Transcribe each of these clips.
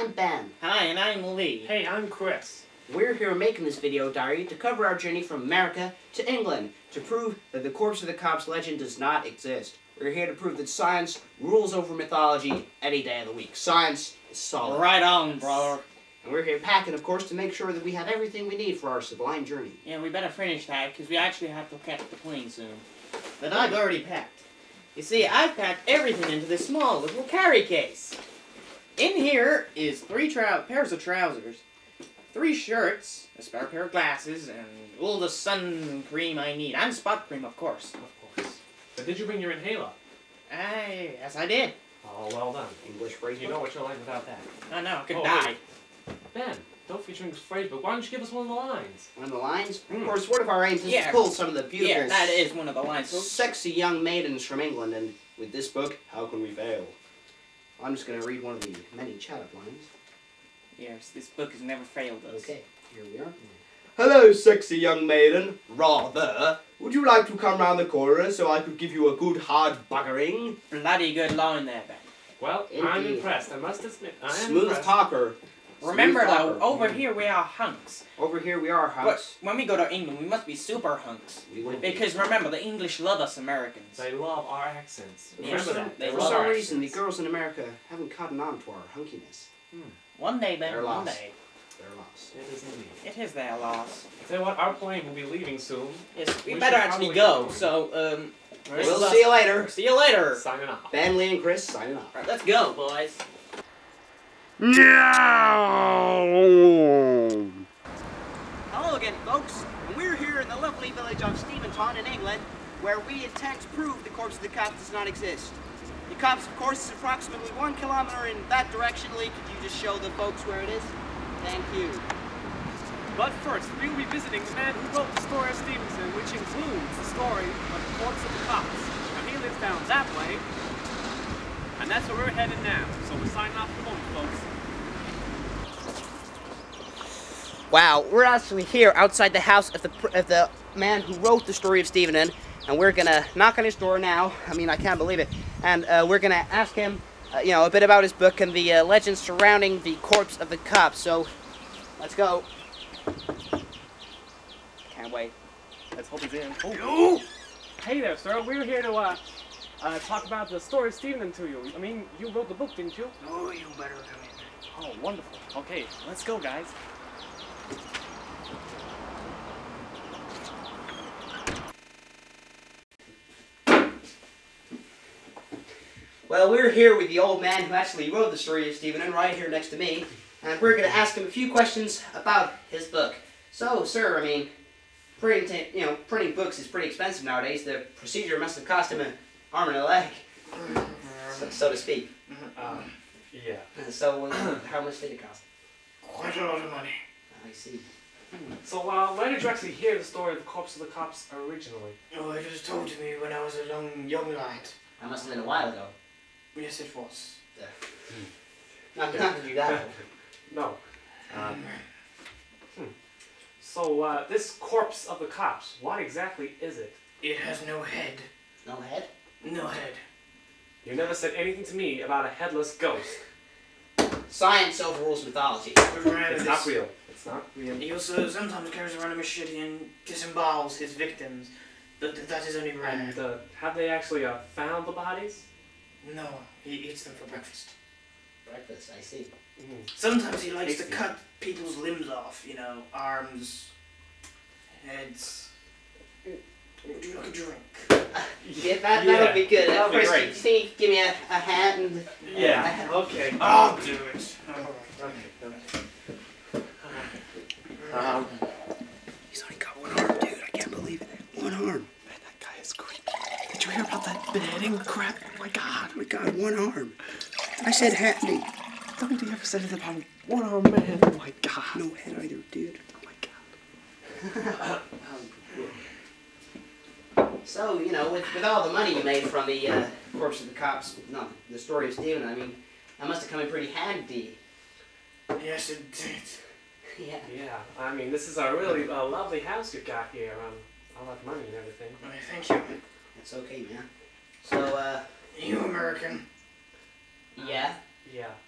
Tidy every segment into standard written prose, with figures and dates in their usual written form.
I'm Ben. Hi, and I'm Lee. Hey, I'm Chris. We're here making this video diary to cover our journey from America to England to prove that the Corpse of the Copse legend does not exist. We're here to prove that science rules over mythology any day of the week. Science is solid. Right on, brother. And we're here packing, of course, to make sure that we have everything we need for our sublime journey. Yeah, we better finish that, because we actually have to catch the plane soon. But I've already packed. You see, I've packed everything into this small little carry case. In here is 3 pairs of trousers, 3 shirts, a spare pair of glasses, and all the sun cream I need. And spot cream, of course. Of course. But did you bring your inhaler? Yes, I did. Oh, well done. English phrase. You know what you're like without that. I know, I could die. Ben, don't feature English phrase book. Why don't you give us one of the lines? One of the lines? Of course, one of our aims is to pull some of the beautiful, yeah, that is one of the lines. sexy young maidens from England, and with this book, how can we fail? I'm just going to read one of the many chat-up lines. Yes, this book has never failed us. Okay, here we are. Hello, sexy young maiden. Rather. Would you like to come round the corner so I could give you a good hard buggering? Bloody good line there, Ben. Well, Indeed. I'm impressed. I must admit, I am Smooth impressed. talker. Remember Smooth though, talker. over here we are hunks. Over here we are, But hunks. when we go to England, we must be super hunks. We will be. Because remember, the English love us Americans. They love our accents. Yeah, Remember so that. they For love some our reason, the accents. girls in America haven't cottoned on to our hunkiness. One day, Ben, They're one lost. day. They're lost. It is indeed. It is their loss. Tell you what, our plane will be leaving soon. Yes, we We better should actually probably go. go. So, this We'll is us. see you later. See you later. Signing off. Ben, Lee, and Chris signing off. Alright, let's go, boys. Hello again, folks. And we're here in the lovely village of Steventon in England, where we intend to prove the Corpse of the Copse does not exist. The Copse, of course, is approximately 1 kilometer in that direction. Lee, could you just show the folks where it is? Thank you. But first, we will be visiting the man who wrote the story of Steventon, which includes the story of the Corpse of the Copse. Now, he lives down that way, and that's where we're headed now. So we're signing off for the moment, folks. Wow, we're actually here outside the house of the man who wrote the story of Steventon, and we're gonna knock on his door now. I mean, I can't believe it. And we're gonna ask him, a bit about his book and the legends surrounding the Corpse of the Copse. So, let's go. Can't wait. Let's hope he's in. Oh. Hey there, sir. We're here to talk about the story of Steventon to you. I mean, you wrote the book, didn't you? Oh, you better come in. Oh, wonderful. Okay, let's go, guys. Well, we're here with the old man who actually wrote the story of Steventon, right here next to me, and we're going to ask him a few questions about his book. So, sir, I mean, printing books is pretty expensive nowadays. The procedure must have cost him an arm and a leg, so to speak. Yeah. So, how much did it cost? Quite a lot of money. I see. So, where did you actually hear the story of the Corpse of the Copse originally? Oh, it was told to me when I was a young lad. That must have been a while ago. Yes, it was. Not that you that old. No. So, this Corpse of the Copse, what exactly is it? It has no head. No head? No head. You never said anything to me about a headless ghost. Science overrules mythology. It's not real. It's not real. He also sometimes carries around a machete and disembowels his victims, but that is only rare. And have they actually found the bodies? No, he eats them for breakfast. Breakfast, I see. Sometimes he likes to Tasty. cut people's limbs off, arms, heads. Would you like a drink? Yeah, that'll be good. That'll be First, great. you think you give me a hat and... Yeah, okay. I'll do it. He's only got one arm, dude. I can't believe it. One arm. Man, that guy is great. Did you hear about that beheading crap? Oh my god. Oh my god, one arm. I said hat me. Nobody ever said anything about one arm man. Oh my god. No head either, dude. Oh my god. So, with all the money you made from the Corpse of the Copse, no, the story of Stephen, I mean, that must have come in pretty handy. Yes, it did. Yeah. Yeah, I mean, this is a really lovely house you've got here. All that money and everything. Why, thank you. That's okay, man. So, You American? yeah. Yeah.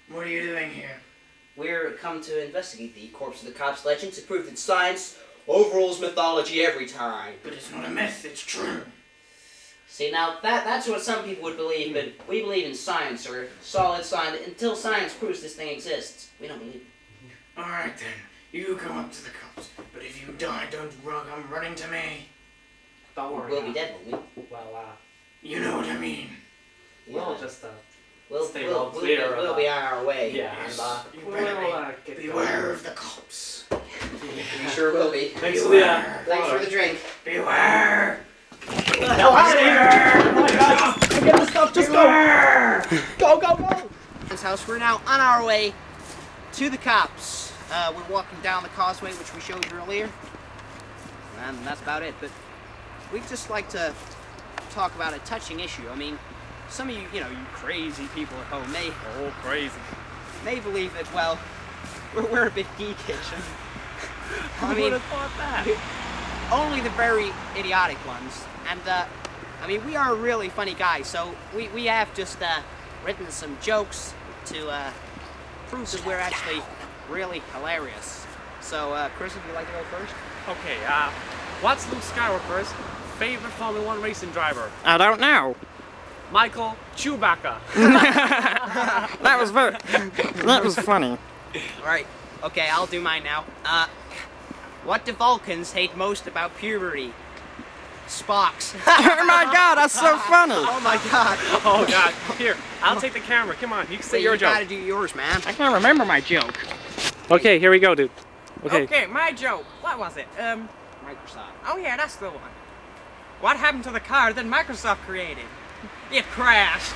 What are you doing here? We're come to investigate the corpse of the Copse legend to prove that science overrules mythology every time. But it's not a myth, it's true. See, now that's what some people would believe, but we believe in science, or solid science. Until science proves this thing exists, we don't believe it. Alright then, you come up to the Copse. But if you die, don't come running to me. Don't worry. We'll be dead, won't we? Well, You know what I mean. we'll just We'll stay well we'll clear. we'll be on our way. Yeah. And, You we'll better get beware going. of the Copse. we sure will be. Thanks for the Thanks for the drink. Beware! No, out of here! Oh my God! Forget the stuff. Just go! Go! This house. We're now on our way to the Copse. We're walking down the causeway, which we showed you earlier, and that's about it. But we'd just like to talk about a touching issue. I mean, some of you, you crazy people at home may believe that, well, we're a bit geekish. I mean, thought that? only the very idiotic ones. And, I mean, we are really funny guys, so we have just written some jokes to prove that we're actually really hilarious. So, Chris, would you like to go first? Okay, what's Luke Skywalker's favorite Formula 1 racing driver? I don't know. Michael Chewbacca. That was funny. Alright, okay, I'll do mine now. What do Vulcans hate most about puberty? Spocks. Oh my God, that's so funny. Oh my God. Oh God, here, I'll take the camera. Come on, you can say your you joke. gotta do yours, man. I can't remember my joke. Okay, here we go, dude. Okay. my joke. What was it? Microsoft. Oh yeah, that's the one. What happened to the car that Microsoft created? It crashed.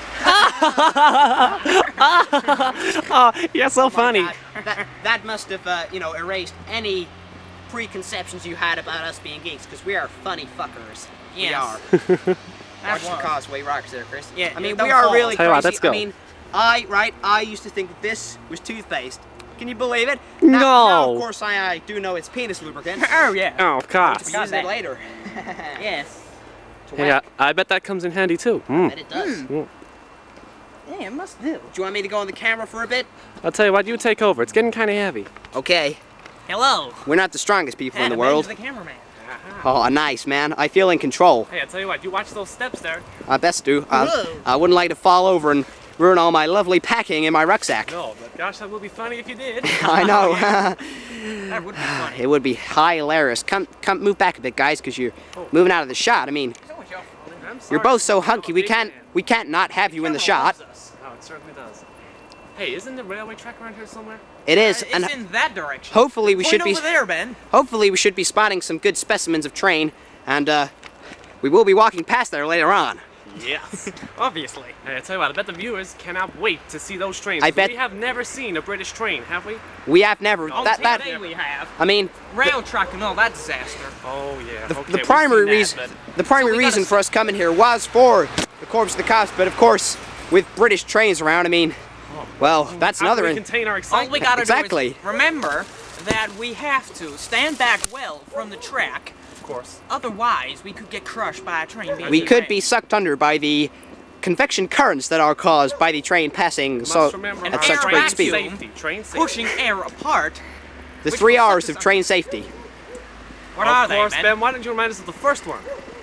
Oh, you're so funny. God. That must have, erased any preconceptions you had about us being geeks, because we are funny fuckers. Yes. We are. Watch the causeway rocks there, Chris. Yeah, I mean, don't we are fall. really Tell you crazy. what, let's go. I mean, I used to think that this was toothpaste. Can you believe it? No. Now, of course, I do know it's penis lubricant. Oh yeah. Oh, of course. We use it later. Yes. To Hey, whack. I bet that comes in handy too. Mm. Bet it does. Do Yeah, it must do. you want me to go on the camera for a bit? I'll tell you what, you take over. It's getting kind of heavy. Okay. Hello. We're not the strongest people in the world. The cameraman. Oh, nice, man. I feel in control. Hey, I tell you what, you watch those steps there. I best do. Whoa. I wouldn't like to fall over and ruin all my lovely packing in my rucksack. No, but gosh, that would be funny if you did. I know. That would be funny. It would be hilarious. Come, move back a bit, guys, because you're moving out of the shot. I mean, I'm sorry. you're both so I'm a hunky. We big can't, man. we can't not have you in the shot. Oh, it certainly does. Hey, isn't the railway track around here somewhere? It is, It's and in that direction. hopefully we should Point be. over there, Ben. Hopefully we should be spotting some good specimens of train, and we will be walking past there later on. Yes. Obviously. Hey, I tell you what, I bet the viewers cannot wait to see those trains. I bet- We have never seen a British train, have we? We have never. On that. TV we have. I mean, Rail truck and all that disaster. Oh, yeah. the, okay, the we've primary seen reason, that, the primary So we gotta reason for us coming here was for the corpse of the Copse, but of course, with British trains around, I mean, well, that's but how another. can we contain our All excitement? we gotta Exactly. do is remember that we have to stand back well from the track. Of course. Otherwise, we could get crushed by a train. being We too could fast. be sucked under by the convection currents that are caused by the train passing Must so remember And at our such air great train speed. vacuum. safety. Train safety. pushing air apart. The which 3 will suck R's us of under. train safety. What of are course, they, Ben, why don't you remind us of the first one?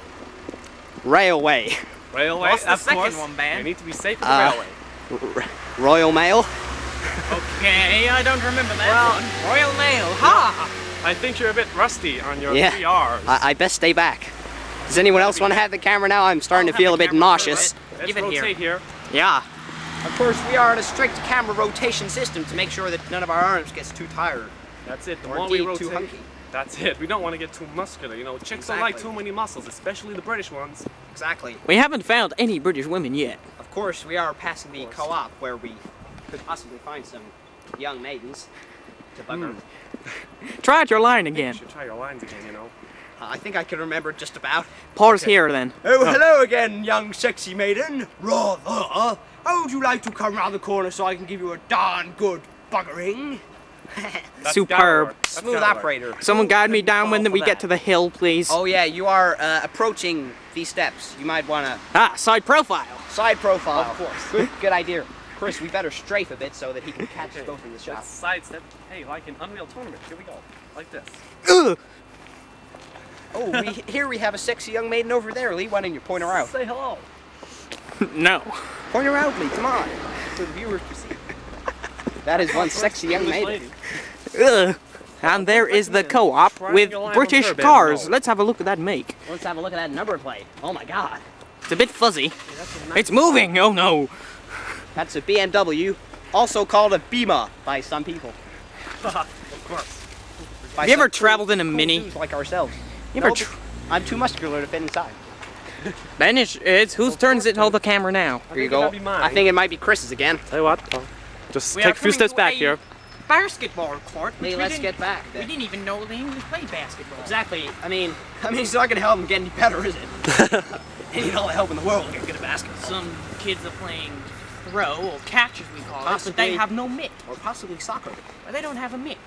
Railway, Railway, What's the of second course. one, Ben? We need to be safe at the railway. Royal Mail. Okay, I don't remember that one. Royal Mail, ha! I think you're a bit rusty on your Yeah. 3 R's. I best stay back. Does anyone else want to have the camera now? I'm starting I'll to feel have a the bit camera nauseous. for Let's Give it here. rotate here. Yeah. Of course, we are on a strict camera rotation system to make sure that none of our arms gets too tired. That's it. The Or more we indeed rotate, too hunky. that's it. We don't want to get too muscular. You know, chicks don't like Exactly. too many muscles, especially the British ones. Exactly. We haven't found any British women yet. Of course, we are passing the Of course. co-op where we could possibly find some young maidens to bugger. Try out your line You again. should try your lines again, you know. I think I can remember just about. Pause here then. Oh, hello again, young sexy maiden. Rather. How would you like to come round the corner so I can give you a darn good buggering? That's Superb. gotta work. That's Smooth gotta work. operator. Someone guide me down when fall we for get that. to the hill, please. Oh yeah, you are approaching these steps. You might want to Ah, side profile. side profile. Of course. Good idea. Chris, we better strafe a bit so that he can catch us both in the shot. Let's sidestep. Hey, like an Unreal Tournament. Here we go. Like this. Ugh. Oh, here we have a sexy young maiden over there. Lee, why don't you point her out? Say hello. No. Point her out, Lee. Come on. For the viewers to see. That is one sexy young maiden. Ugh. And there is the co-op with British cars. Let's have a look at that make. Let's have a look at that number plate. Oh my God. It's a bit fuzzy. It's moving. Oh no. That's a BMW, also called a Beamer by some people. Of course. By Have you ever some traveled in a cool mini? dudes like ourselves. You ever No, I'm too muscular to fit inside. Ben, it's whose turn is it to hold the camera now? Here you think go. that'd be mine. I think it might be Chris's again. Tell you what, just We take are a few coming steps to back a here. Basketball court. Lee, let's get back. We didn't even know the English played basketball. Exactly. I mean, it's not going to help him get any better, is it? He need all the help in the world to get good at basketball. Some kids are playing throw, or catch as we call it, but Possibly. they have no mitt. Or possibly soccer. Or they don't have a mitt.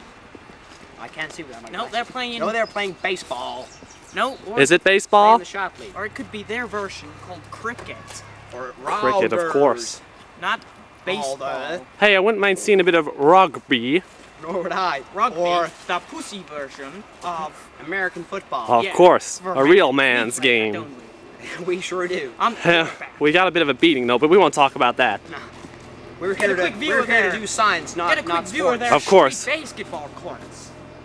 I can't see what that might No, be. they're playing. No, they're playing baseball. No, or, Is it Play in baseball? the shop league. or it could be their version called cricket, Or Cricket, of rounders. course. not baseball. the- Hey, I wouldn't mind seeing a bit of rugby. Nor would I. Rugby, Or the pussy version of American football. Of Yeah, course, for a real men. man's We play that, game. don't we? We sure do. I'm Yeah, we got a bit of a beating though, but we won't talk about that. We're here, quick view we're of here to their- do science, Get a not quick view of sports. their Of course. shitty basketball courts.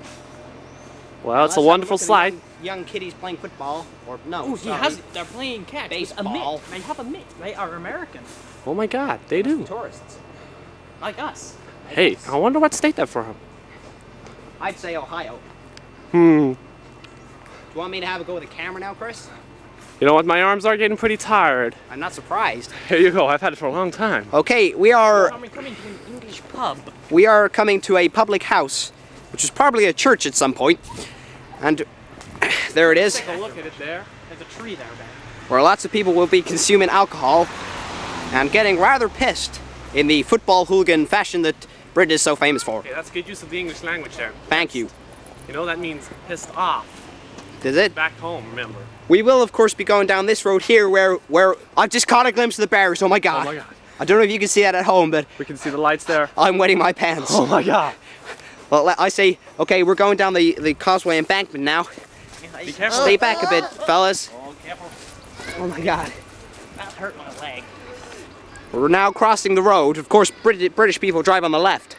Well, it's a Let's wonderful have look at slide. the Young kiddies playing football, or no, Oh, he sorry, has. They're playing catch. with a Baseball. mitt. They have a mitt. They are American, Oh my God, they do. tourists. like us. Hey, I wonder what state they're from. I'd say Ohio. Hmm. Do you want me to have a go with the camera now, Chris? You know what? My arms are getting pretty tired. I'm not surprised. Here you go. I've had it for a long time. Okay, we are Coming to an English pub. coming to a public house, which is probably a church at some point, and there it is, Take a look at it there. There's a tree there, Ben. where lots of people will be consuming alcohol and getting rather pissed in the football hooligan fashion that Britain is so famous for. Okay, that's good use of the English language there. Thank you. You know that means pissed off. Does it? Back home, remember. We will, of course, be going down this road here where I've just caught a glimpse of the barriers. Oh my God. Oh my God. I don't know if you can see that at home, but We can see the lights there. I'm wetting my pants. Oh my God. Well, I say, okay, we're going down the causeway embankment now. Be careful. Stay back a bit, fellas. Oh, careful. Oh my God. That hurt my leg. We're now crossing the road. Of course, British people drive on the left.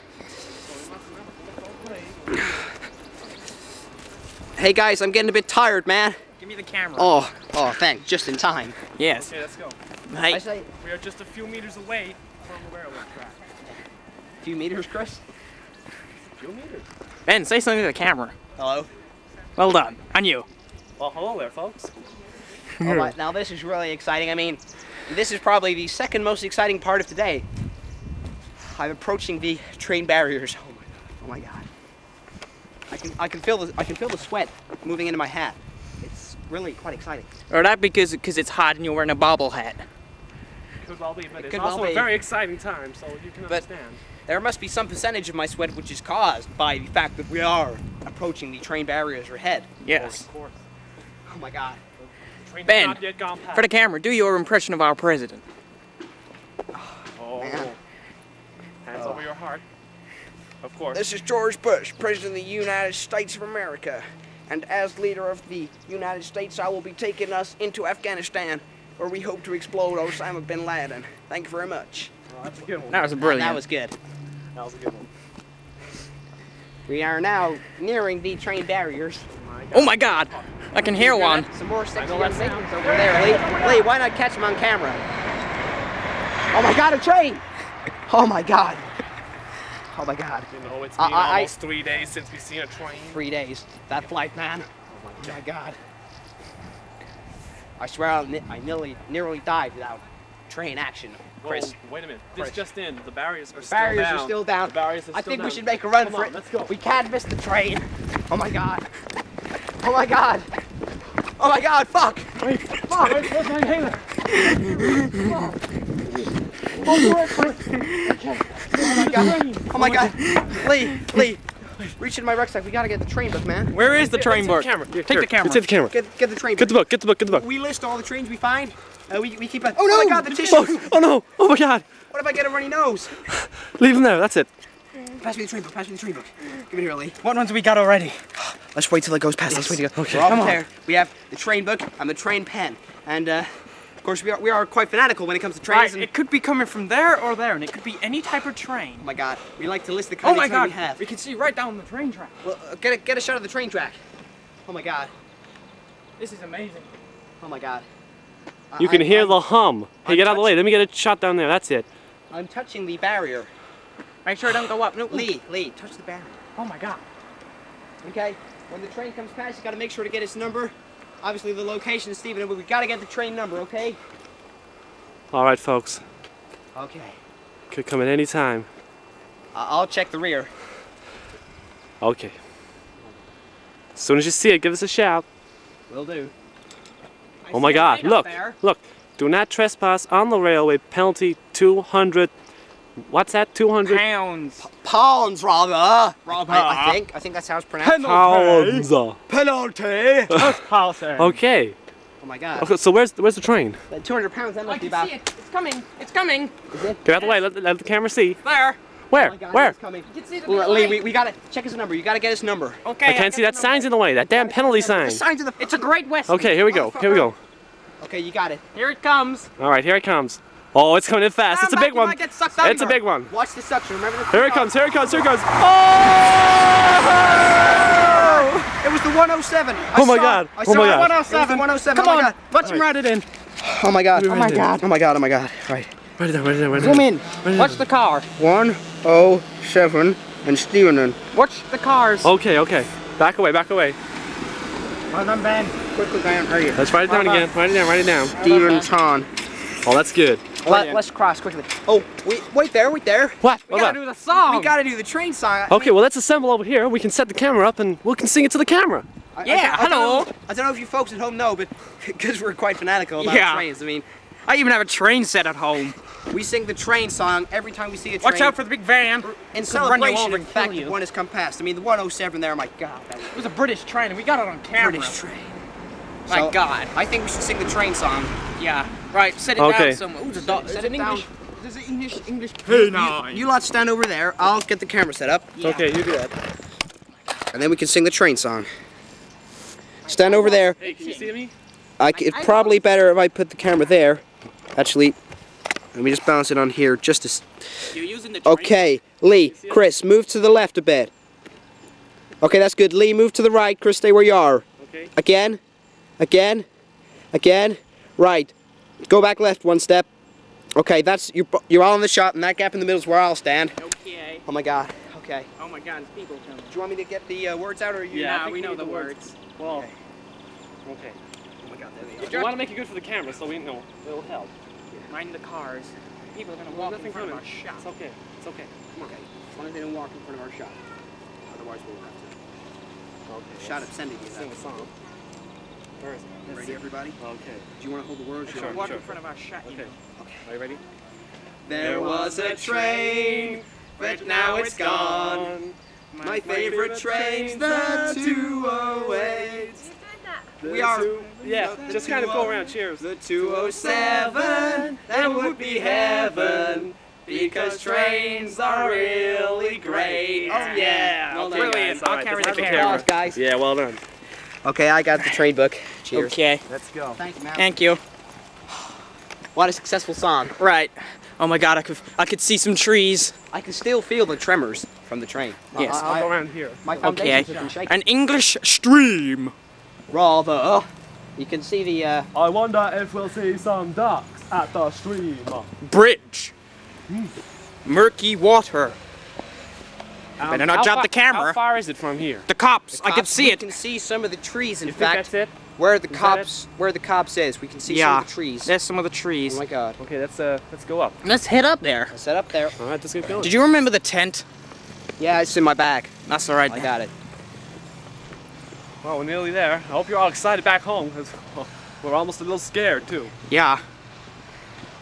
Hey guys, I'm getting a bit tired, man. Give me the camera. Oh, thanks. Just in time. Yes. Okay, let's go. Hey. I say We are just a few meters away from the railroad track. a few meters, Chris. A few meters. Ben, say something to the camera. Hello. Well done. And you. Well, hello there, folks. All right, now this is really exciting. I mean, this is probably the second most exciting part of today. I'm approaching the train barriers. Oh my God. I can feel the sweat moving into my hat. It's really quite exciting. Or that because it's hot and you're wearing a bobble hat. Could well be, but it's could also well a be. very exciting time, so you can But- understand. There must be some percentage of my sweat which is caused by the fact that we are approaching the train barriers ahead. Yes. Of course. Oh my God. The train has Ben, not yet gone past. For the camera, do your impression of our president. Oh. Man. Hands over your heart. Of course. This is George Bush, President of the United States of America. And as leader of the United States, I will be taking us into Afghanistan, where we hope to explode Osama bin Laden. Thank you very much. Oh, that's a good one. That was brilliant. That was good. That was a good one. We are now nearing the train barriers. Oh my God! I can hear one. Some more sexy know young that maidens sound. over there. Lee, why not catch them on camera? Oh my God, a train! Oh my God. Oh my God. You know, it's I- been I- almost 3 days since we've seen a train. 3 days. That flight, man. Oh my God. I swear I nearly died without train action, Chris. Whoa, wait a minute. This Chris. just in. The barriers are Barriers still down. are still down. The barriers are I still think we down. should make a run Come for on, it. let's go. We can't miss the train. Oh my God. Oh my God. Oh my God, fuck. Fuck. Where's my inhaler? Oh my God. Oh my God. Lee. reach into my rucksack. We gotta get the train book, man. Where is the train book? Camera. Take the camera. Take the camera. Get the train Get book. the book. Get the book. We list all the trains we find. We keep a. Oh, no! my God, the tissue. Oh no! Oh my God! What if I get a runny nose? Leave him there. That's it. Pass me the train book. Pass me the train book. Give it here, Lee. What ones have we got already? Let's wait till it goes past. Let's wait till it goes. Okay. We're all Come on. prepared. We have the train book and the train pen, and of course we are quite fanatical when it comes to trains. Right, And, it could be coming from there or there, and it could be any type of train. oh my God, we like to list the Oh kind my of train God, we have. we can see right down the train track. Well, get a shot of the train track. Oh my God. This is amazing. Oh my God. You can hear the hum. Hey, I'm get out of the way. Let me get a shot down there. That's it. I'm touching the barrier. Make sure it don't go up. No, Lee, touch the barrier. Oh my God. Okay, when the train comes past, you gotta make sure to get its number. Obviously, the location is Steventon, but we gotta get the train number, okay? All right, folks. Okay. Could come at any time. I'll check the rear. Okay. As soon as you see it, give us a shout. Will do. Oh my God! Look! Look! Do not trespass on the railway. Penalty 200. What's that? 200 Pounds. Pounds, rather. I think that's how it's pronounced. pounds. Penalty. Okay. Oh my God. Okay. So where's the train? 200 pounds. That I must be can about. see it. It's coming. It's coming. Get out of the way. Let the camera see. There. Where? Oh my God, Where? it's coming. You can see the Lee, we gotta check his number. You gotta get his number. Okay. I can't see that sign's in the way. That damn penalty sign. The signs of the. It's a Great West. Okay, here we go. Here we go. Okay, you got it. Here it comes. All right, here it comes. Oh, it's coming in fast. It's a big one. Get sucked under. It's a big one. Watch the suction. Remember the. Here it comes. Here it comes. Here it comes. Oh! It was the 107. Oh my God. I Oh saw my it. God. It was the 107. Come oh my on. God. Watch him ride it in. Oh my God. Oh my God. Oh my God. Oh my God. Right. Write it down. Write it down. Write it Zoom down. in. Watch the car. 107 and Steventon. Watch the cars. Okay. Okay. Back away. Back away. Well done, Ben. Quickly down. Hurry. Let's write it down again. Write it down. Write it down. Steventon. Oh, that's good. Let's cross quickly. Oh, wait there. What? We What gotta about? do the song. We gotta do the train song. Okay, well let's assemble over here. We can set the camera up and we can sing it to the camera. Yeah, hello. I don't know if you folks at home know, but because we're quite fanatical about Yeah. trains, I mean, I even have a train set at home. we sing the train song every time we see a train. Watch out for the big van. in could run you celebration over of and the fact kill that you. one has come past. I mean, the 107 there, my God, that was It was a British train, and we got it on camera. British train. My So, God. I think we should sing the train song. Yeah. Right. Set it Okay. down somewhere. Ooh, the dog. Is Set it it down. English? Is it English? Hey, You lot stand over there. I'll get the camera set up, Yeah. Okay, you do that. and then we can sing the train song. Stand over there. Hey, can you see me? It's probably better if I put the camera there. Actually, let me just bounce it on here just as. You're using the train. Okay, Lee, Chris, move to the left a bit. Okay, that's good. Lee, move to the right. Chris, stay where you are. Okay. Again, again, again. Right. Go back left one step. Okay, that's you're all in the shot, and that gap in the middle is where I'll stand. Okay. Oh my God. Okay. Oh my God, it's people coming. Do you want me to get the words out, or are you? Yeah, I Nah, think we we know need the the words. Well, okay. Oh my God. There we We want to make it good for the camera, so we know it'll help. Mind the cars. People are gonna There's walk in nothing front of coming. our shop. It's okay. It's okay. go. Okay. As long as they don't walk in front of our shop. Otherwise, we'll have to. Okay. Shot at sending you Sing that. a song. Where is it? Ready, everybody? Okay. Do you want to hold the words? Sure. Walk in front of our shop. Okay. Are you ready? There was a train, but now it's gone. My favorite train's the 208. We are Yeah, just kind of go around. Cheers. the 207. That would be heaven, because trains are really great. Oh, yeah. Well done, Brilliant. guys. I'll carry the That's camera. Applause, guys. Yeah, well done. Okay, I got the train book. Cheers. Okay. Let's go. Thank you, man. Thank you. What a successful song. Right. Oh my God, I could see some trees. I can still feel the tremors from the train. Yes. I'll go around here. My Okay. foundations have been shaking. An English stream. Rather. You can see the, I wonder if we'll see some ducks at the stream. Bridge. Murky water. Better not drop the camera. How far is it from here? The cops. I can see We it. can see some of the trees, in You think fact. that's it? Where the Is that Copse, where the Copse is, we can see some Yeah. of the trees. There's some of the Oh trees. my God. Okay, let's go up. Let's head up there. I set up there. All right, let's get going. Did you remember the tent? Yeah, it's in my bag. That's all right. I got it. Well, we're nearly there. I hope you're all excited back home, because we're almost a little scared too. Yeah.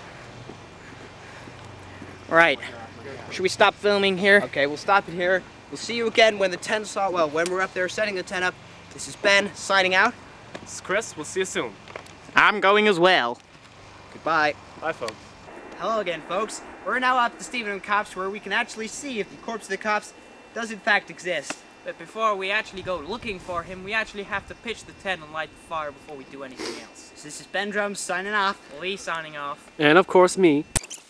Right. Should we stop filming here? Okay, we'll stop it here. We'll see you again when the tent's all, well, when we're up there setting the tent up. This is Ben signing out. This is Chris. We'll see you soon. I'm going as well. Goodbye. Bye, folks. Hello again, folks. We're now up to Steventon Copse, where we can actually see if the corpse of the Copse does in fact exist. But before we actually go looking for him, we actually have to pitch the tent and light the fire before we do anything else. So this is Ben Drums signing off. Lee signing off. And of course, me.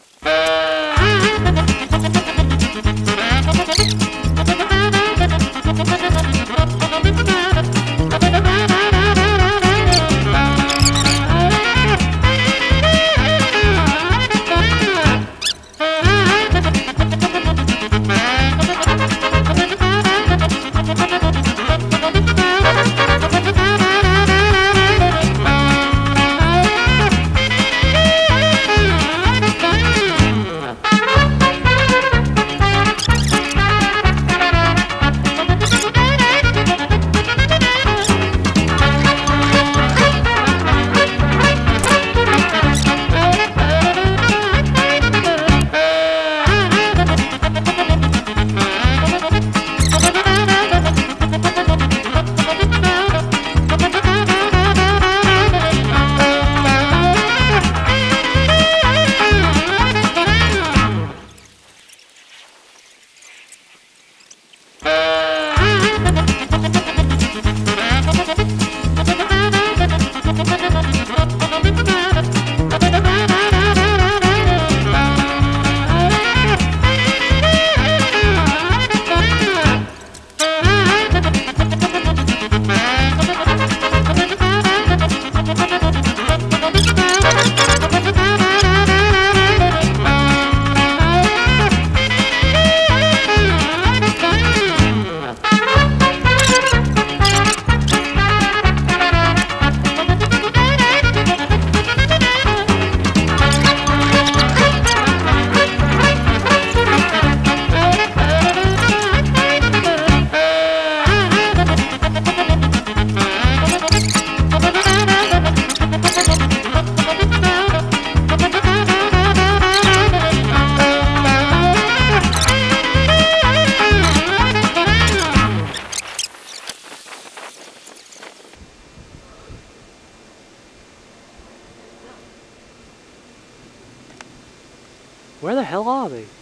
Where the hell are they?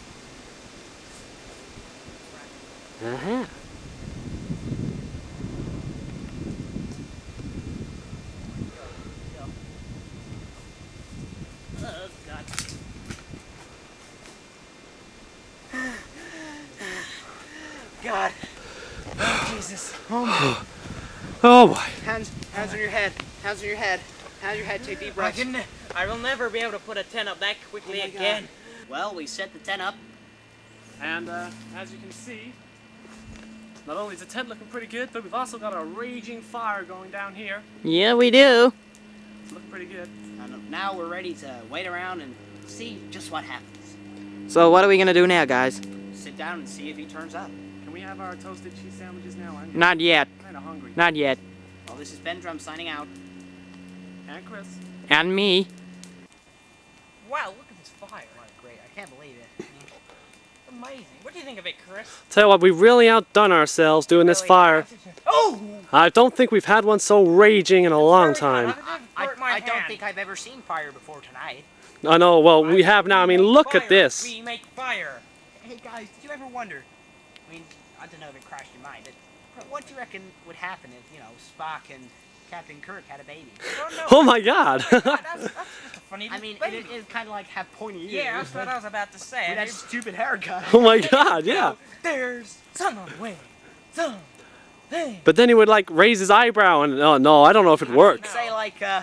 Uh-huh. Oh, God. God. Oh, Jesus. Oh, Oh boy. hands on your head. Hands on your head. Hands on your head. Take deep breaths. I will never be able to put a tent up that quickly again. Well, we set the tent up. And as you can see, not only is the tent looking pretty good, but we've also got a raging fire going down here. Yeah, we do. It's looking pretty good. And now we're ready to wait around and see just what happens. So what are we gonna do now, guys? Sit down and see if he turns up. Can we have our toasted cheese sandwiches now? I'm Not yet. kind of hungry. Not yet. Well, this is Ben Drum signing out. And Chris. And me. Wow, look at this fire. Great, I can't believe it. Amazing. What do you think of it, Chris? Tell you what, we've really outdone ourselves doing this fire. Oh! I don't think we've had one so raging in a long time. I don't think I've ever seen fire before tonight. I know, well, we have now. I mean, look at this. We make fire. Hey guys, did you ever wonder? I mean, I don't know if it crossed your mind, but what do you reckon would happen if, you know, Spock and Captain Kirk had a baby? Oh my God. That's just a funny I mean, baby. it'd kind of like have pointy ears. Yeah, that's what I was about to say. With that stupid haircut. Oh my God, yeah. There's some on the way. Some. Hey. But then he would like raise his eyebrow and, oh no, I don't know if it worked. Say like, I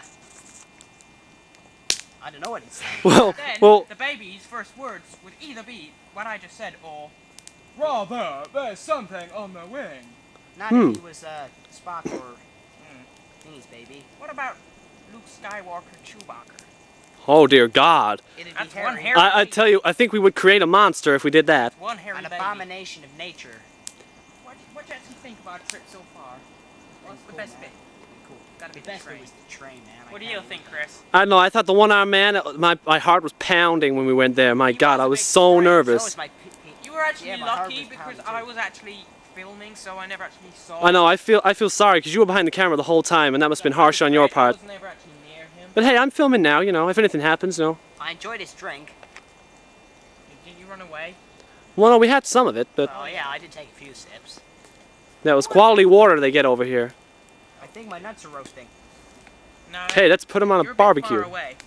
don't know what he'd say. Well, Then the baby's first words would either be what I just said or Rather, there's something on the wing. Not if he was, Spock or, Thingy's baby. what about Luke Skywalker Chewbacca? oh dear God. It'd be That's hairy. one hairy I tell you, I think we would create a monster if we did that. One hairy An baby. abomination of nature. What do you think about our trip so far? What's the cool, best man. bit? Cool. Gotta be The the best train. bit was the train, man. What do you think, Chris? I don't know, I thought the one-armed man, my heart was pounding when we went there. My God, I was so nervous. So was my You were actually Yeah, but lucky Harvard's because pound, I too. was actually filming, so I never actually saw. I know, I feel sorry because you were behind the camera the whole time and that must have been harsh on your part. I was never actually near him. But hey, I'm filming now, you know, if anything happens, you know. I enjoyed his drink. Didn't you run away? Well, no, we had some of it, but Oh yeah, I did take a few sips. that was quality water they get over here. I think my nuts are roasting. No. Hey, let's put them on You're a bit barbecue. far away.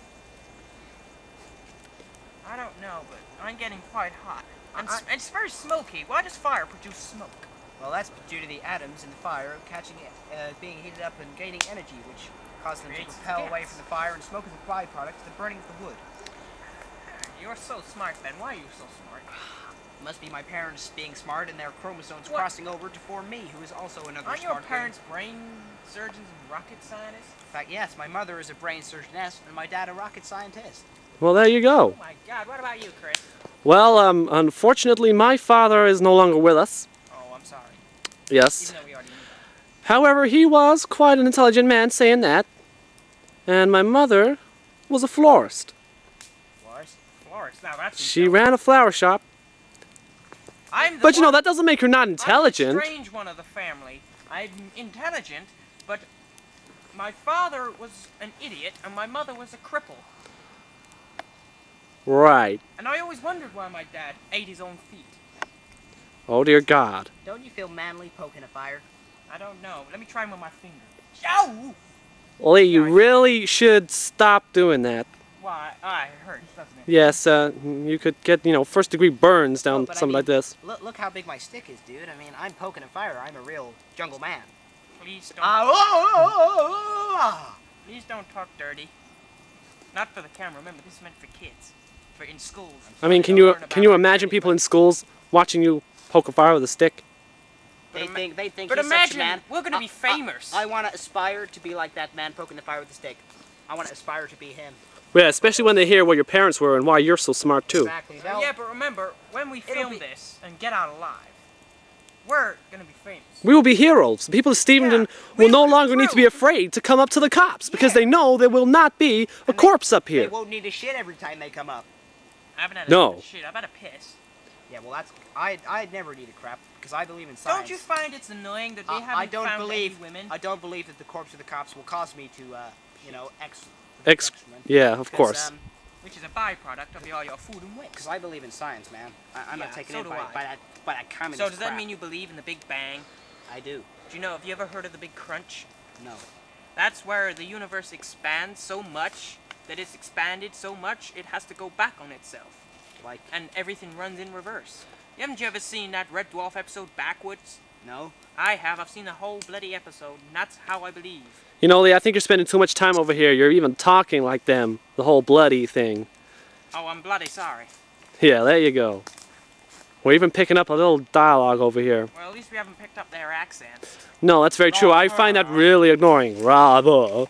I don't know, but I'm getting quite hot. And it's very smoky. Why does fire produce smoke? Well, that's due to the atoms in the fire catching it, being heated up and gaining energy, which causes them to Creates propel away gas. from the fire, and smoke is a byproduct of the burning of the wood. You're so smart, Ben. Why are you so smart? It must be my parents being smart and their chromosomes What? crossing over to form me, who is also another Aren't smart your parents brain surgeons and rocket scientists? In fact, yes, my mother is a brain surgeoness and my dad a rocket scientist. Well, there you go. Oh my God! What about you, Chris? Well, unfortunately, my father is no longer with us. Oh, I'm sorry. Yes. Even though we already knew that. However, he was quite an intelligent man saying that. And my mother was a florist. Florist? Florist. Now that's. She ran a flower shop. I'm the But you know, one- that doesn't make her not I'm intelligent. the strange one of the family. I'm intelligent, but my father was an idiot and my mother was a cripple. Right. And I always wondered why my dad ate his own feet. Oh dear God. Don't you feel manly poking a fire? I don't know. Let me try him with my finger. Ow! Lee, you really should stop doing that. Why? Ah, it hurts, doesn't it? Yes, you could get, you know, first-degree burns down but I something mean, like this. Look how big my stick is, dude. I mean, I'm poking a fire. I'm a real jungle man. Please don't. Please don't talk dirty. Not for the camera. Remember, this is meant for kids. For in schools. I mean, can you imagine people in schools watching you poke a fire with a stick? They think But he's such a imagine, man. we're gonna be famous. I want to aspire to be like that man poking the fire with a stick. I want to aspire to be him. Yeah, especially when they hear what your parents were and why you're so smart too. Exactly. They'll- Yeah, but remember, when we It'll film be- this and get out alive, we're gonna be famous. We will be heroes. The people of Steventon we will no will be longer need to be thrilled. afraid to come up to the cops because Yeah. they know there will not be a corpse up They here. won't need a shit every time they come up. I haven't had No. a shit. I've had a piss. Yeah, well, that's I'd never need a crap because I believe in science. Don't you find it's annoying that they haven't I don't found believe any women? I don't believe that the corpse of the cops will cause me to you know, excrement. Yeah, of 'Cause, course. Which is a byproduct of all your food and waste. Because I believe in science, man. I'm Yeah, not taken so in do by I. that communist So does that crap. mean you believe in the Big Bang? I do. Do you know, have you ever heard of the Big Crunch? No. That's where the universe expands so much that it's expanded so much it has to go back on itself. Like, And everything runs in reverse. Haven't you ever seen that Red Dwarf episode backwards? no? I have. I've seen the whole bloody episode, and that's how I believe. You know, Lee, I think you're spending too much time over here. You're even talking like them. The whole bloody thing. Oh, I'm bloody sorry. Yeah, there you go. We're even picking up a little dialogue over here. Well, at least we haven't picked up their accents. No, that's very true. I find that really annoying. Rather.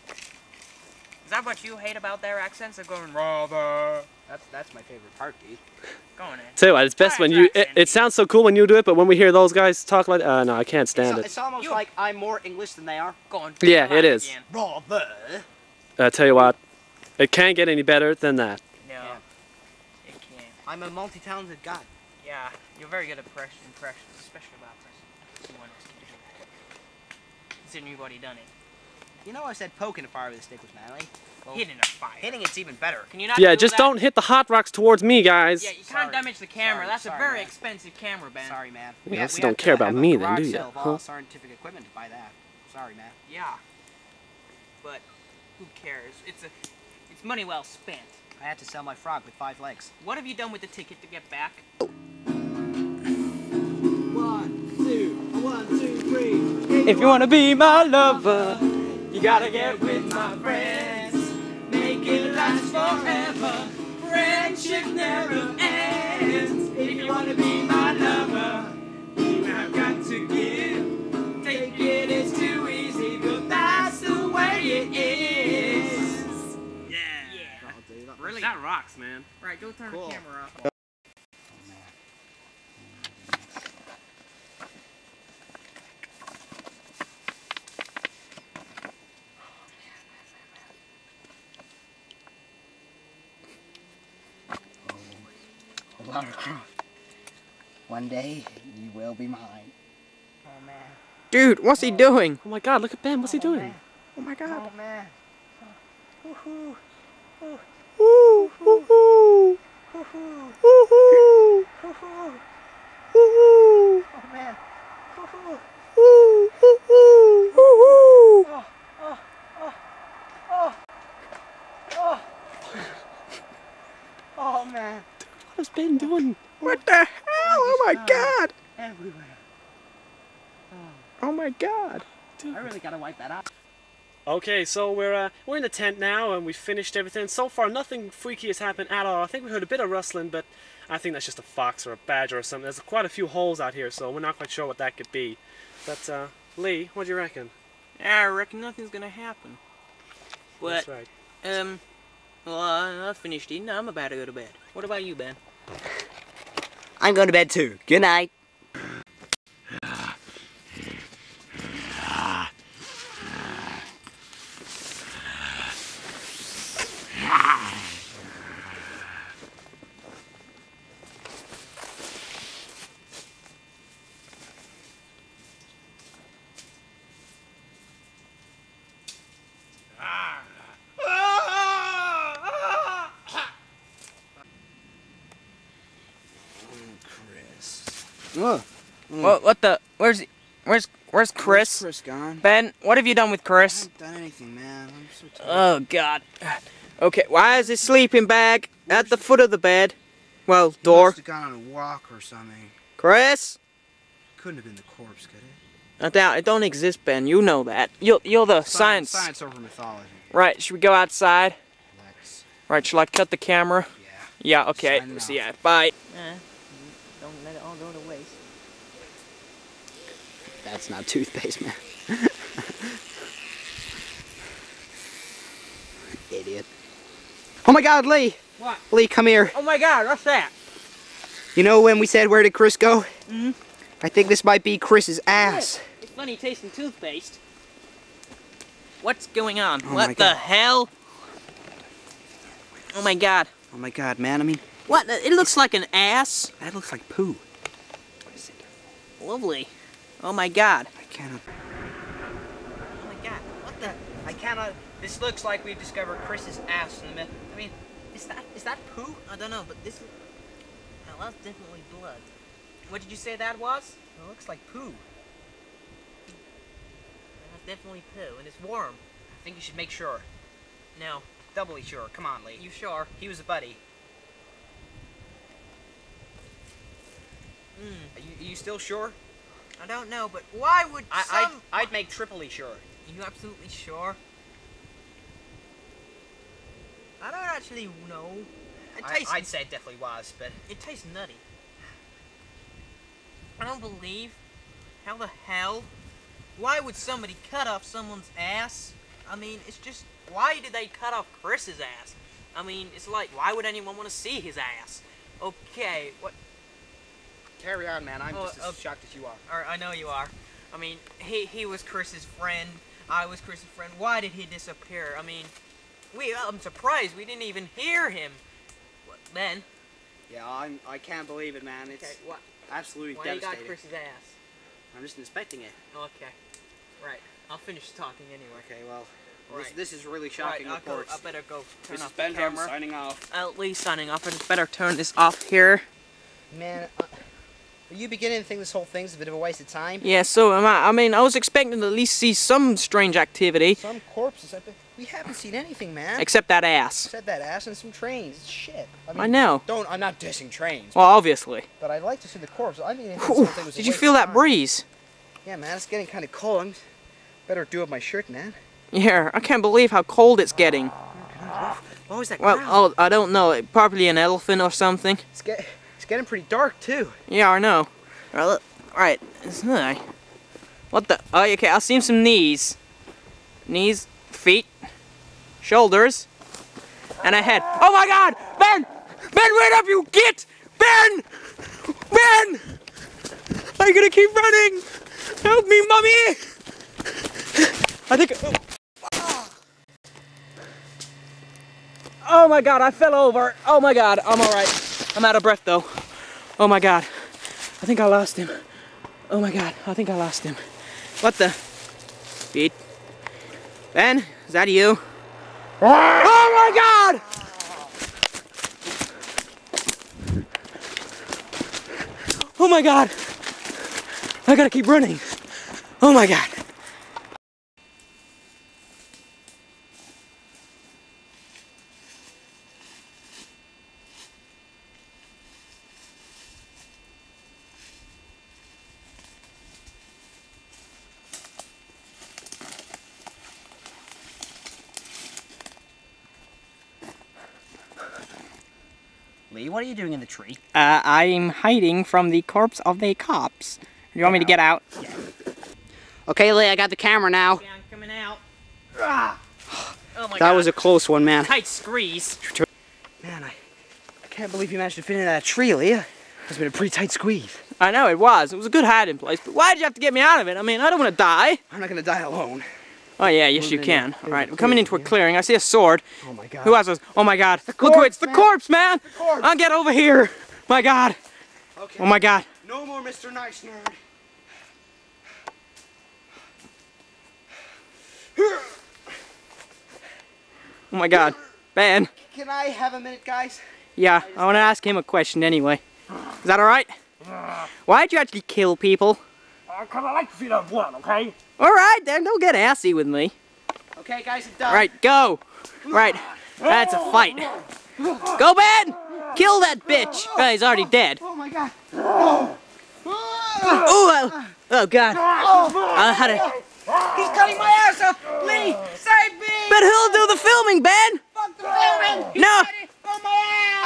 Is that what you hate about their accents? They're going, rather. That's my favorite part, dude. Go on in. Tell you what, it's best Try when your you. accent. It sounds so cool when you do it, but when we hear those guys talk like, no, I can't stand it. It's almost like I'm more English than they are. Go on. Yeah, try it is. again. Rather. Tell you what, it can't get any better than that. No, Yeah. it can't. I'm a multi-talented guy. Yeah, you're very good at impressions, especially about person. Anyone else can do that. Considering you've already done it. You know I said poking a fire with a stick was manly. Well, Hitting a fire. hitting it's even better. Can you not Yeah, do just that? don't hit the hot rocks towards me, guys. Yeah, you Sorry. can't damage the camera. Sorry, That's sorry, a very man. expensive camera, Ben. Sorry, man. You We also have- we don't have to care about have a me then, garage do you? sale of all Huh? scientific equipment to buy that. Sorry, man. Yeah. But who cares? It's money well spent. I had to sell my frog with 5 legs. What have you done with the ticket to get back? 1, 2, 1, 2, 3. If you wanna be my lover, you gotta get with my friends. Make it last forever. Friendship never ends. If you wanna be my lover, you have got to give. Take it is too easy, but that's the way it is. Yeah. Really? That rocks, man. Right, go turn Cool. the camera off. Lara Croft. One day, you will be mine. Oh, man. Dude, what's he doing? Oh my God, look at Ben. What's he doing? Man. Oh my God. Oh, man. Woohoo. Woo, woo, woo. Woohoo. Woo-hoo. Woohoo. Woo-hoo. Oh, man. Woohoo. Woo, woo-hoo. Woo-hoo. Oh, oh, oh, oh, oh. Oh, man. What has Ben doing? What the hell? Oh my God. Everywhere. Oh my God. I really gotta wipe that out. Okay, so we're in the tent now and we finished everything. So far, nothing freaky has happened at all. I think we heard a bit of rustling, but I think that's just a fox or a badger or something. There's quite a few holes out here, so we're not quite sure what that could be. But Lee, what do you reckon? I reckon nothing's gonna happen. But, That's right. well, I finished eating. I'm about to go to bed. What about you, Ben? I'm going to bed too. Good night. What the? Where's Chris? Chris gone? Ben, what have you done with I Chris? haven't done anything, man. I'm so tired. Oh God. Okay, why is his sleeping bag at the foot of the bed? Well, He door. must have gone on a walk or something. Chris? Couldn't have been the corpse, could it? I doubt it don't exist, Ben. You know that. You're the science. Science over mythology. Right? Should we go outside? Let's. Right? Shall I cut the camera? Yeah. Yeah. Okay. Signing See off. ya. Bye. Don't let it all go to waste. That's not toothpaste, man. Idiot. Oh my God, Lee! What? Lee, come here. Oh my God! What's that? You know when we said where did Chris go? Mm-hmm. I think this might be Chris's ass. It's funny tasting toothpaste. What's going on? Oh my What the God. hell? Oh my God. Oh my God, man. I mean, What? It looks like an ass. that looks like poo. Lovely. Oh my God. I cannot. Oh my God. What the? I cannot. This looks like we've discovered Chris's ass in the middle. I mean, is that poo? I don't know, but this is... Now that's definitely blood. What did you say that was? It looks like poo. That's definitely poo, and it's warm. I think you should make sure. No. Doubly sure. Come on, Lee. You sure? He was a buddy. Are you still sure? I don't know, but why would I'd make triply sure. Are you absolutely sure? I don't actually know. It tastes... I'd say it definitely was, but It tastes nutty. I don't believe. How the hell? Why would somebody cut off someone's ass? I mean, it's just... Why did they cut off Chris's ass? I mean, it's like, why would anyone want to see his ass? Okay, what... carry on, man. I'm just Oh, as shocked as you are. Or, I know you are. I mean, he was Chris's friend. I was Chris's friend. Why did he disappear? I mean, I'm surprised we didn't even hear him. What, Ben? Yeah, I can't believe it, man. It's Okay, what? absolutely Why you devastating. got Chris's ass? I'm just inspecting it. Okay. Right. I'll finish talking anyway. Okay, well, Right. this is really shocking Right, reports. I better go turn This is off the Ben Drum camera. signing off. At least signing off. I just better turn this off here. Man, are you beginning to think this whole thing's a bit of a waste of time? Yeah, so am I. I mean, I was expecting to at least see some strange activity. Some corpses. We haven't seen anything, man. Except that ass. Except that ass and some trains. It's shit. I know. I'm not dissing trains, Well, obviously. but I'd like to see the corpse. I mean, this Whew, whole thing was a did you waste feel of that time. breeze? Yeah, man, it's getting kind of cold. Better do up my shirt, man. Yeah, I can't believe how cold it's getting. What was that Well, growl? oh, I don't know. Probably an elephant or something. It's getting pretty dark, too. Yeah, I know. Right, it's not. What the? Oh, okay, I've seen some knees. Knees, feet, shoulders, and a head. Oh my God! Ben! Ben, wait up, you git! Ben! Ben! I'm gonna keep running! Help me, mommy! I think... Oh my God, I fell over. Oh my God, I'm alright. I'm out of breath though. Oh my God. I think I lost him. Oh my God, I think I lost him. What the? Pete? Ben, is that you? Oh my God! Oh my God! I gotta keep running. Oh my God. Lee, what are you doing in the tree? I'm hiding from the corpse of the cops. Do you want me to get out? Yeah. Okay, Lee, I got the camera now. Yeah, I'm coming out. Oh my God. That was a close one, man. Tight squeeze. Man, I can't believe you managed to fit into that tree, Lee. It's been a pretty tight squeeze. I know it was. It was a good hiding place, but why'd you have to get me out of it? I mean, I don't want to die. I'm not gonna die alone. Oh yeah, yes you can. All right, I'm coming into a clearing. I see a sword. Oh my God. Who has those? Oh my God. Look who it's the corpse, man. I'll get over here. My God. Okay. Oh my God. No more Mr. Nice Nerd. Oh my God. Ben. Can I have a minute, guys? Yeah, I want to ask him a question anyway. Is that all right? Why'd you actually kill people? Because I like to see that blood, okay? All right, then don't get assy with me. Okay, guys, I'm done. All right, go. Right, that's a fight. Go, Ben! Kill that bitch. Oh, he's already dead. Oh my God. Oh God. How to... He's cutting my ass up. Lee, save me. But who'll do the filming, Ben? Fuck the filming. He's No. cutting on my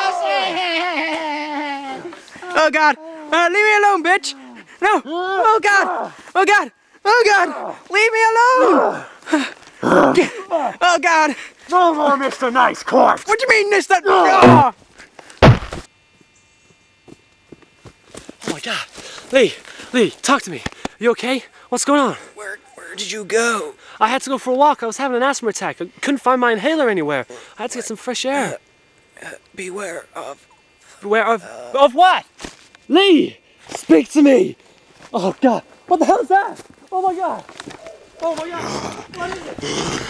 ass. Oh God. Leave me alone, bitch. No. Oh God. Oh God. Oh God. Leave me alone. Oh God. No more Mr. Nice Corpse! What do you mean, Mister? Oh my God. Lee, talk to me. You okay? What's going on? Where did you go? I had to go for a walk. I was having an asthma attack. I couldn't find my inhaler anywhere. I had to get some fresh air. Beware of... Beware of what? Lee! Speak to me! Oh God! What the hell is that? Oh my God! Oh my God! What is it?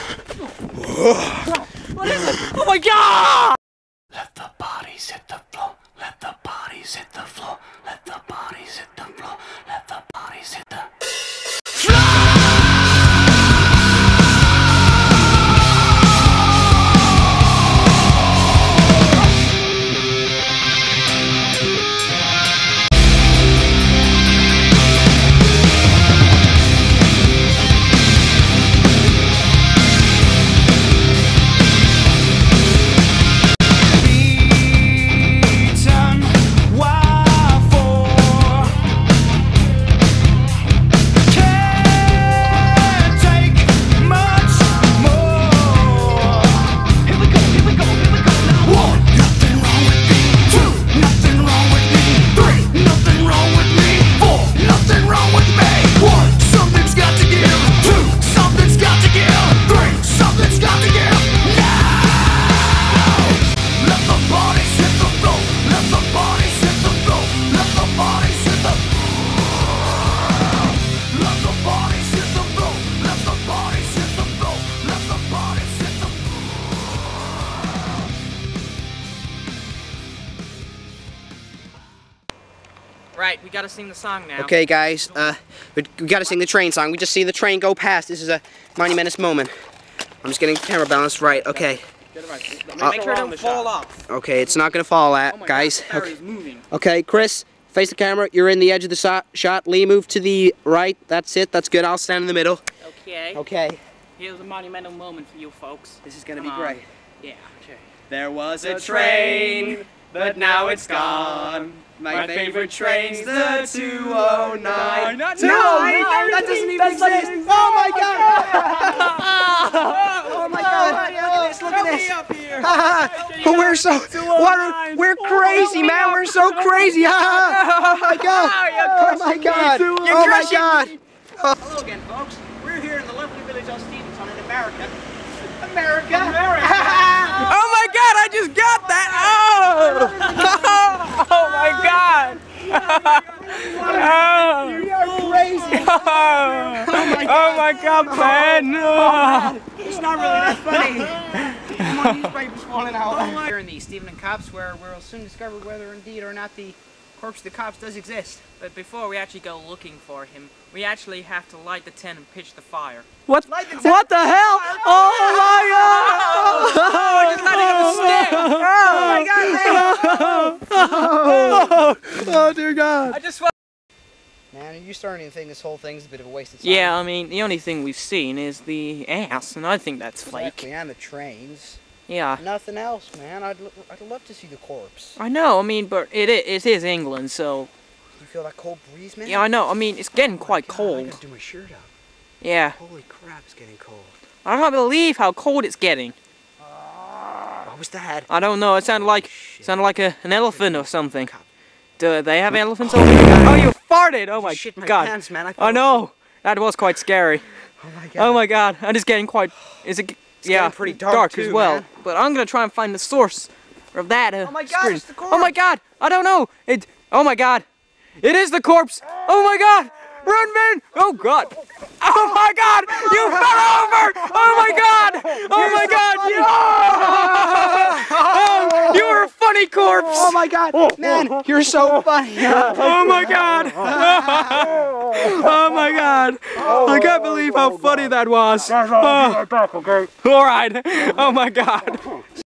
What is it? Oh my God! Let the bodies hit the floor. Let the bodies hit the floor. Let the bodies hit the floor. Let the bodies hit the Right, we gotta sing the song now. Okay, guys, we gotta sing the train song. We just see the train go past. This is a monumentous moment. I'm just getting camera balance right. Okay. Make sure it don't fall off. Okay, it's not gonna fall out, Oh my guys. God, Okay. is moving. Okay, Chris, face the camera. You're in the edge of the shot. Lee, move to the right. That's it. That's good. I'll stand in the middle. Okay. Okay. Here's a monumental moment for you folks. This is gonna Come be on. great. Yeah. Okay. There was a train, but now it's gone. My favorite train's the 209. No, that doesn't even exist. Oh my God! Oh my God! Look at this! Look at this! We're so we're crazy, man. We're so crazy! Oh my God! Oh my God! Oh my God! Hello again, folks. We're here in the lovely village of Steventon in America. America! Oh my God, I just got that! Oh! Oh my God! You're crazy. Oh my God, Ben! It's not really that funny. Come on, newspaper's falling out. Here in the Steventon Copse, where we'll soon discover whether indeed or not the corpse of the Copse does exist. But before we actually go looking for him, we actually have to light the tent and pitch the fire. What? What the hell? Oh my God! Oh, just letting him stick! Oh my God! Oh dear God! I just Man, are you starting to think this whole thing's a bit of a waste of time? Yeah, I mean, the only thing we've seen is the ass, and I think that's fake. Exactly, and the trains. Yeah. Nothing else, man. I'd love to see the corpse. I know, I mean, but it is England, so... You feel that cold breeze, man? Yeah, I know, I mean, it's getting quite God, I cold. gotta do my shirt up. Yeah. Holy crap, it's getting cold. I can't believe how cold it's getting. What was that? I don't know, it sounded like an elephant or something. Do they have elephants Oh, over there? Oh, you farted! Oh my Shit my God. pants, man. I know! That was quite scary. Oh my God. Oh my God, and it's getting quite... It's getting pretty dark as too, well. man. But I'm gonna try and find the source of that Oh my God, scream. it's the corpse! Oh my God! I don't know! Oh my God! It is the corpse! Oh my God! Run, man! Oh God! Oh my God! You fell over! Oh my God! Oh my God! Oh, you are a funny corpse! Oh my God! Man, you're so funny! Oh my God! Oh my God! I can't believe how funny that was. All right. Oh my God!